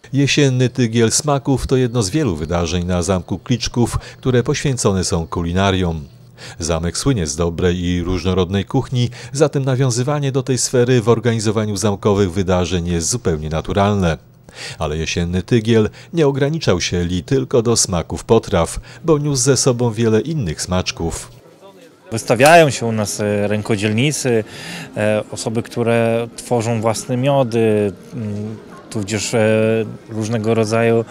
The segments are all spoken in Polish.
Jesienny Tygiel Smaków to jedno z wielu wydarzeń na Zamku Kliczków, które poświęcone są kulinariom. Zamek słynie z dobrej i różnorodnej kuchni, zatem nawiązywanie do tej sfery w organizowaniu zamkowych wydarzeń jest zupełnie naturalne. Ale jesienny Tygiel nie ograniczał się tylko do smaków potraw, bo niósł ze sobą wiele innych smaczków. Wystawiają się u nas rękodzielnicy, osoby, które tworzą własne miody, tudzież różnego rodzaju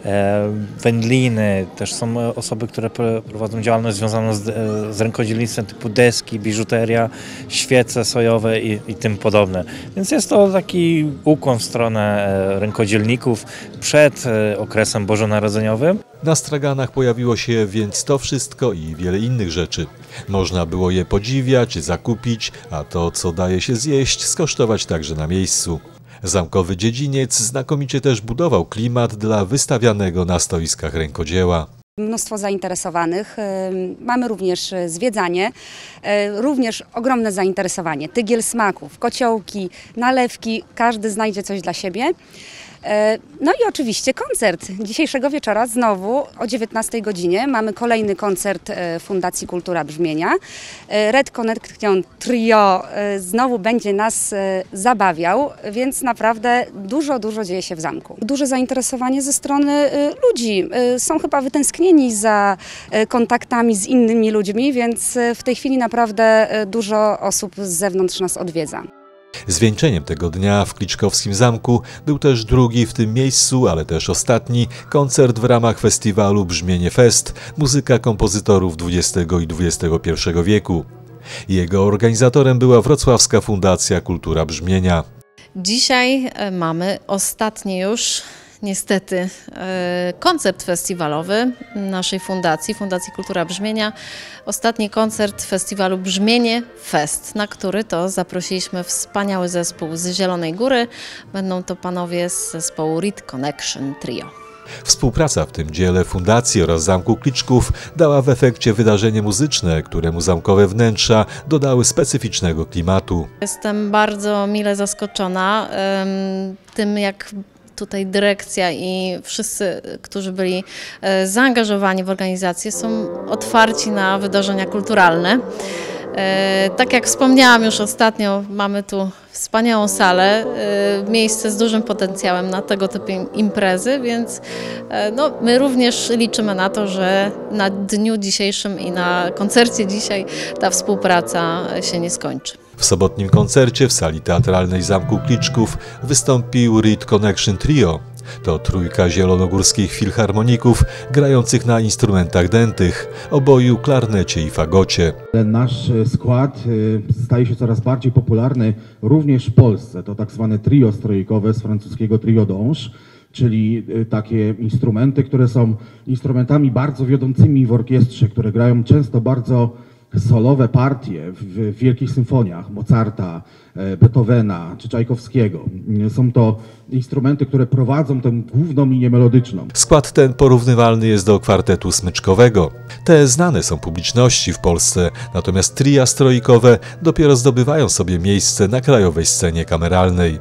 wędliny. Też są osoby, które prowadzą działalność związaną z rękodzielnictwem typu deski, biżuteria, świece sojowe i tym podobne. Więc jest to taki ukłon w stronę rękodzielników przed okresem bożonarodzeniowym. Na straganach pojawiło się więc to wszystko i wiele innych rzeczy. Można było je podziwiać, zakupić, a to, co daje się zjeść, skosztować także na miejscu. Zamkowy dziedziniec znakomicie też budował klimat dla wystawianego na stoiskach rękodzieła. Mnóstwo zainteresowanych, mamy również zwiedzanie, również ogromne zainteresowanie. Tygiel smaków, kociołki, nalewki, każdy znajdzie coś dla siebie. No i oczywiście koncert. Dzisiejszego wieczora znowu o 19 godzinie mamy kolejny koncert Fundacji Kultura Brzmienia. Red Connection Trio znowu będzie nas zabawiał, więc naprawdę dużo dzieje się w zamku. Duże zainteresowanie ze strony ludzi. Są chyba wytęsknieni za kontaktami z innymi ludźmi, więc w tej chwili naprawdę dużo osób z zewnątrz nas odwiedza. Zwieńczeniem tego dnia w Kliczkowskim Zamku był też drugi w tym miejscu, ale też ostatni koncert w ramach festiwalu Brzmienie Fest, muzyka kompozytorów XX i XXI wieku. Jego organizatorem była Wrocławska Fundacja Kultura Brzmienia. Dzisiaj mamy ostatni już, niestety, koncert festiwalowy naszej fundacji, Fundacji Kultura Brzmienia. Ostatni koncert festiwalu Brzmienie Fest, na który to zaprosiliśmy wspaniały zespół z Zielonej Góry. Będą to panowie z zespołu Red Connection Trio. Współpraca w tym dziele fundacji oraz Zamku Kliczków dała w efekcie wydarzenie muzyczne, któremu zamkowe wnętrza dodały specyficznego klimatu. Jestem bardzo mile zaskoczona tym, jak tutaj dyrekcja i wszyscy, którzy byli zaangażowani w organizację, są otwarci na wydarzenia kulturalne. Tak jak wspomniałam już ostatnio, mamy tu wspaniałą salę, miejsce z dużym potencjałem na tego typu imprezy, więc no, my również liczymy na to, że na dniu dzisiejszym i na koncercie dzisiaj ta współpraca się nie skończy. W sobotnim koncercie w sali teatralnej Zamku Kliczków wystąpił Red Connection Trio. To trójka zielonogórskich filharmoników grających na instrumentach dętych, oboju, klarnecie i fagocie. Nasz skład staje się coraz bardziej popularny również w Polsce. To tak zwane trio strojkowe z francuskiego trio d'ange, czyli takie instrumenty, które są instrumentami bardzo wiodącymi w orkiestrze, które grają często bardzo solowe partie w wielkich symfoniach Mozarta, Beethovena czy Czajkowskiego. Są to instrumenty, które prowadzą tę główną linię melodyczną. Skład ten porównywalny jest do kwartetu smyczkowego. Te znane są publiczności w Polsce, natomiast tria strojkowe dopiero zdobywają sobie miejsce na krajowej scenie kameralnej.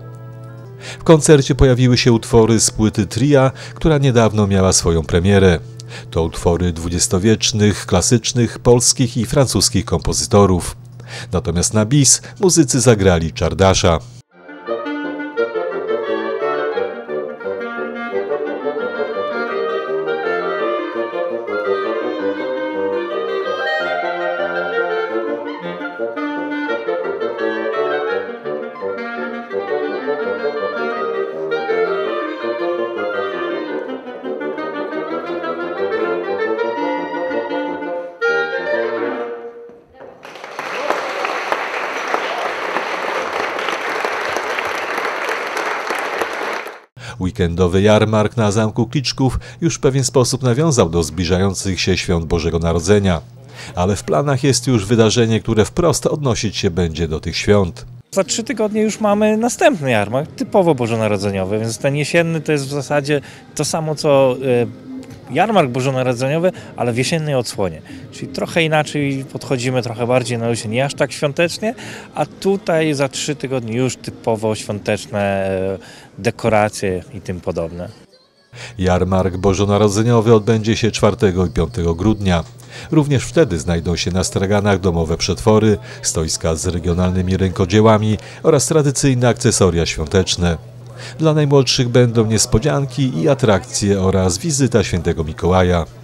W koncercie pojawiły się utwory z płyty tria, która niedawno miała swoją premierę. To utwory dwudziestowiecznych, klasycznych, polskich i francuskich kompozytorów. Natomiast na bis muzycy zagrali Czardasza. Weekendowy jarmark na Zamku Kliczków już w pewien sposób nawiązał do zbliżających się świąt Bożego Narodzenia. Ale w planach jest już wydarzenie, które wprost odnosić się będzie do tych świąt. Za 3 tygodnie już mamy następny jarmark, typowo bożonarodzeniowy, więc ten jesienny to jest w zasadzie to samo co jarmark bożonarodzeniowy, ale w jesiennej odsłonie. Czyli trochę inaczej podchodzimy, trochę bardziej na jesień, nie aż tak świątecznie, a tutaj za 3 tygodnie już typowo świąteczne dekoracje i tym podobne. Jarmark bożonarodzeniowy odbędzie się 4 i 5 grudnia. Również wtedy znajdą się na straganach domowe przetwory, stoiska z regionalnymi rękodziełami oraz tradycyjne akcesoria świąteczne. Dla najmłodszych będą niespodzianki i atrakcje oraz wizyta świętego Mikołaja.